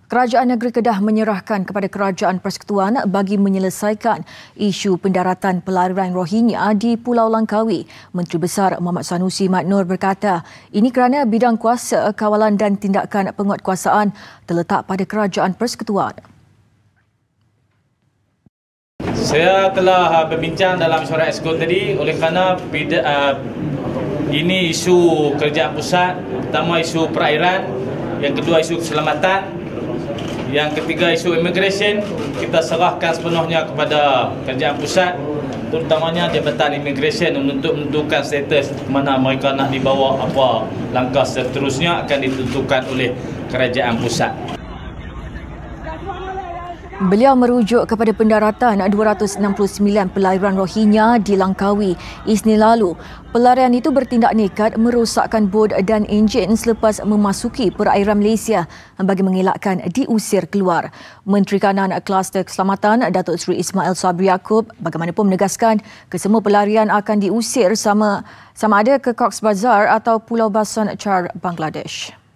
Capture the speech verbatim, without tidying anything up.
Kerajaan Negeri Kedah menyerahkan kepada Kerajaan Persekutuan bagi menyelesaikan isu pendaratan pelarian Rohingya di Pulau Langkawi. Menteri Besar Mohamad Sanusi Mat Noor berkata, ini kerana bidang kuasa, kawalan dan tindakan penguatkuasaan terletak pada Kerajaan Persekutuan. Saya telah berbincang dalam mesyuarat Exco tadi oleh kerana uh, ini isu kerajaan pusat, pertama isu perairan, yang kedua isu keselamatan, yang ketiga isu immigration. Kita serahkan sepenuhnya kepada kerajaan pusat, terutamanya Jabatan Immigration untuk menentukan status mana mereka nak dibawa, apa langkah seterusnya akan ditentukan oleh kerajaan pusat. Beliau merujuk kepada pendaratan dua ratus enam puluh sembilan pelarian Rohingya di Langkawi Isnin lalu. Pelarian itu bertindak nekat merosakkan bot dan enjin selepas memasuki perairan Malaysia bagi mengelakkan diusir keluar. Menteri Kanan Kluster Keselamatan Datuk Seri Ismail Sabri Yaakob bagaimanapun menegaskan kesemua pelarian akan diusir sama sama ada ke Cox's Bazar atau Pulau Basan Char, Bangladesh.